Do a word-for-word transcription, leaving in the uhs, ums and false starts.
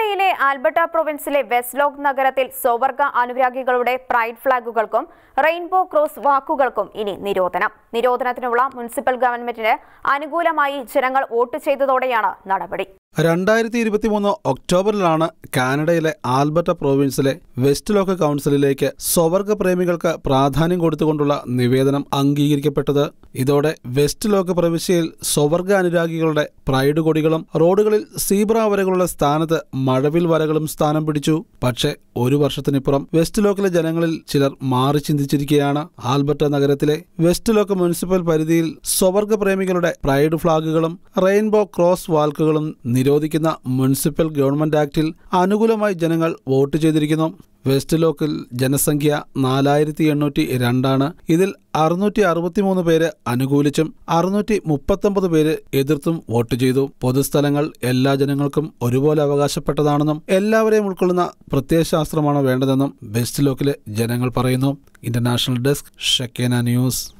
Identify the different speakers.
Speaker 1: കാനഡയിലെ Alberta പ്രൊവിൻസിലെ Westlock നഗരത്തിൽ സ്വവർഗ അനുരാഗികളുടെ പ്രൈഡ് ഫ്ളാഗുകൾക്കും റെയിൻബോ ക്രോസ് വാക്കുകൾക്കും ഇനി നിരോധനം. നിരോധനത്തിനുള്ള മുനിസിപ്പൽ ഗവൺമെന്റിന് അനുകൂലമായി ജനങ്ങൾ വോട്ട് ചെയ്തതോടെയാണ് നടപടി.
Speaker 2: രണ്ടായിരത്തി ഇരുപത്തിമൂന്ന് ഒക്ടോബറിലാണ് കാനഡയിലെ ആൽബർട്ട പ്രൊവിൻസിലെ വെസ്റ്റ്ലോക്ക് കൗൺസിലിലേക്ക് സ്വവർഗ പ്രേമികൾക്ക് പ്രാധാന്യം കൊടുത്തുകൊണ്ടുള്ള നിവേദനം അംഗീകരിക്കപ്പെട്ടത്. ഇതോടെ വെസ്റ്റ്ലോക്ക് പ്രവിശ്യയിൽ സ്വവർഗ അനുരാഗികളുടെ പ്രൈഡ് കൊടികളും റോഡുകളിൽ സീബ്ര വരകളുള്ള സ്ഥാനത്ത് മഴവിൽ വരകളും സ്ഥാനം പിടിച്ചു. പക്ഷേ ഒരു വർഷത്തിനിപ്പുറം വെസ്റ്റ്ലോക്കിലെ ജനങ്ങളിൽ ചിലർ മാറി ചിന്തിച്ചിരിക്കുകയാണ്. ആൽബർട്ട നഗരത്തിലെ വെസ്റ്റ്ലോക്ക് മുനിസിപ്പൽ പരിധിയിൽ സ്വവർഗ പ്രേമികളുടെ പ്രൈഡ് ഫ്ളാഗുകളും റെയിൻബോ ക്രോസ് വാൽക്കുകളും നിരോധിക്കുന്ന മുനിസിപ്പൽ ഗവൺമെന്റ് ആക്ടിൽ അനുകൂലമായി ജനങ്ങൾ വോട്ട് ചെയ്തിരിക്കുന്നു. വെസ്റ്റ്ലോക്കിൽ ജനസംഖ്യ നാലായിരത്തി എണ്ണൂറ്റി രണ്ടാണ്. ഇതിൽ അറുന്നൂറ്റി അറുപത്തിമൂന്ന് പേര് അനുകൂലിച്ചും അറുന്നൂറ്റി മുപ്പത്തൊമ്പത് പേര് എതിർത്തും വോട്ട് ചെയ്തു. പൊതുസ്ഥലങ്ങൾ എല്ലാ ജനങ്ങൾക്കും ഒരുപോലെ അവകാശപ്പെട്ടതാണെന്നും എല്ലാവരെയും ഉൾക്കൊള്ളുന്ന പ്രത്യയശാസ്ത്രമാണ് വേണ്ടതെന്നും വെസ്റ്റ്ലോക്കിലെ ജനങ്ങൾ പറയുന്നു. International desk Shekinah news.